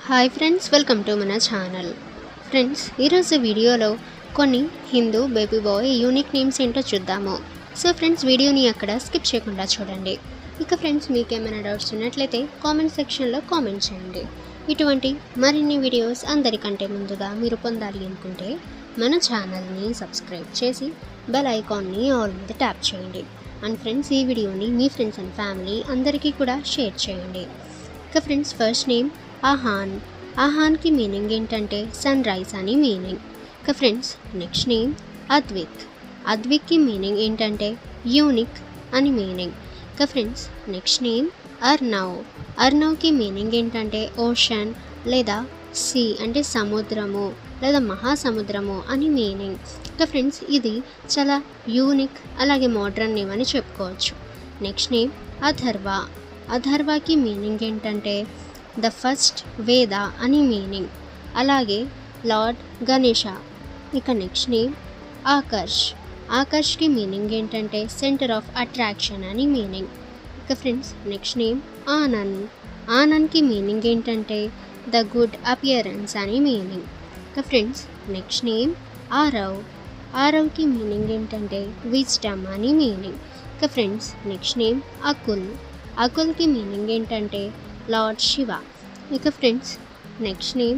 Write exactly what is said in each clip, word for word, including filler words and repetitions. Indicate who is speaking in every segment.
Speaker 1: Hi friends, welcome to మన channel. Friends, ఈరోజు వీడియోలో కొన్ని Hindu baby boy unique names ఏంటో చూద్దాము. సో ఫ్రెండ్స్, వీడియోని అక్కడ స్కిప్ చేయకుండా చూడండి. ఇక ఫ్రెండ్స్, మీకు ఏమైనా డౌట్స్ ఉన్నట్లయితే కామెంట్ సెక్షన్లో కామెంట్ చేయండి. ఇటువంటి మరిన్ని వీడియోస్ అందరికంటే ముందుగా మీరు పొందాలి అనుకుంటే మన ఛానల్ని సబ్స్క్రైబ్ చేసి బెల్ ఐకాన్ని ఆల్ మీద ట్యాప్ చేయండి. అండ్ ఫ్రెండ్స్, ఈ వీడియోని మీ ఫ్రెండ్స్ అండ్ ఫ్యామిలీ అందరికీ కూడా షేర్ చేయండి. ఇక ఫ్రెండ్స్, ఫస్ట్ నేమ్ ఆహాన్. ఆహాన్కి మీనింగ్ ఏంటంటే సన్ రైజ్ అని మీనింగ్. ఇక ఫ్రెండ్స్, నెక్స్ట్ నేమ్ అద్విక్. అద్విక్కి మీనింగ్ ఏంటంటే యూనిక్ అని మీనింగ్. ఇక ఫ్రెండ్స్, నెక్స్ట్ నేమ్ అర్నవ్. అర్నవ్కి మీనింగ్ ఏంటంటే ఓషన్ లేదా సీ అంటే సముద్రము లేదా మహాసముద్రము అని మీనింగ్. ఇక ఫ్రెండ్స్, ఇది చాలా యూనిక్ అలాగే మోడ్రన్ నేమ్ అని చెప్పుకోవచ్చు. Next name Atharva. అథర్వకి మీనింగ్ ఏంటంటే ద ఫస్ట్ వేద అని మీనింగ్, అలాగే లార్డ్ గణేష. ఇక నెక్స్ట్ నేమ్ ఆకర్ష్. ఆకర్ష్కి మీనింగ్ ఏంటంటే సెంటర్ ఆఫ్ అట్రాక్షన్ అని మీనింగ్. ఇక ఫ్రెండ్స్, నెక్స్ట్ నేమ్ ఆనంద్. ఆనంద్కి మీనింగ్ ఏంటంటే ద గుడ్ అపియరెన్స్ అని మీనింగ్. ఇక ఫ్రెండ్స్, నెక్స్ట్ నేమ్ ఆరవ్. ఆరవ్కి మీనింగ్ ఏంటంటే విజ్డమ్ అని మీనింగ్. ఇక ఫ్రెండ్స్, నెక్స్ట్ నేమ్ అకుల్. అకుల్కి మీనింగ్ ఏంటంటే లార్డ్ శివ. ఇక friends, next name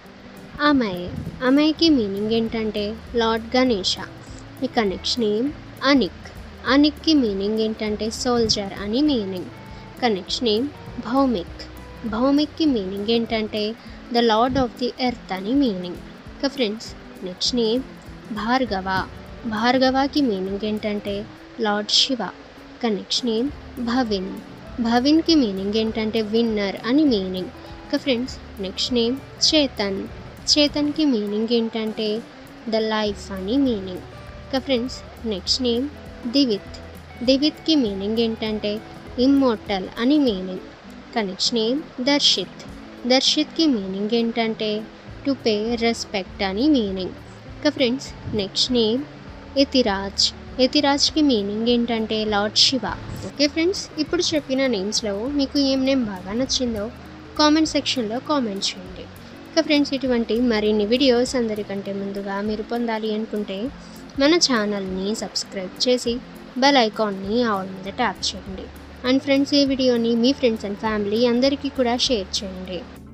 Speaker 1: Amay. అమయ్కి meaning ఏంటంటే లార్డ్ గణేష. ఇక నెక్స్ట్ నేమ్ అనిక్. అనిక్కి మీనింగ్ ఏంటంటే సోల్జర్ అని మీనింగ్. ఇక నెక్స్ట్ నేమ్ భౌమిక్. భౌమిక్కి మీనింగ్ ఏంటంటే the lord of the earth అని మీనింగ్. ఇక ఫ్రెండ్స్, నెక్స్ట్ నేమ్ భార్గవ. భార్గవకి మీనింగ్ ఏంటంటే లార్డ్ శివ. ఇక నెక్స్ట్ నేమ్ భవిన్. భవిన్కి మీనింగ్ ఏంటంటే విన్నర్ అని మీనింగ్. ఇక ఫ్రెండ్స్, నెక్స్ట్ నేమ్ చేతన్. చేతన్కి మీనింగ్ ఏంటంటే ద లైఫ్ అని మీనింగ్. ఇక ఫ్రెండ్స్, నెక్స్ట్ నేమ్ దివిత్. దివిత్కి మీనింగ్ ఏంటంటే ఇమ్మోర్టల్ అని మీనింగ్. ఇక నెక్స్ట్ నేమ్ దర్శిత్. దర్శిత్కి మీనింగ్ ఏంటంటే టు పే రెస్పెక్ట్ అని మీనింగ్. ఇక ఫ్రెండ్స్, నెక్స్ట్ నేమ్ యతిరాజ్. యతిరాజ్కి మీనింగ్ ఏంటంటే లార్డ్ శివ. ఓకే ఫ్రెండ్స్, ఇప్పుడు చెప్పిన నేమ్స్లో మీకు ఏం నేమ్ బాగా నచ్చిందో కామెంట్ సెక్షన్లో కామెంట్ చేయండి. ఇక ఫ్రెండ్స్, ఇటువంటి మరిన్ని వీడియోస్ అందరికంటే ముందుగా మీరు పొందాలి అనుకుంటే మన ఛానల్ని సబ్స్క్రైబ్ చేసి బెల్ ఐకాన్ని ఆల్ మీద ట్యాప్ చేయండి. అండ్ ఫ్రెండ్స్, ఈ వీడియోని మీ ఫ్రెండ్స్ అండ్ ఫ్యామిలీ అందరికీ కూడా షేర్ చేయండి.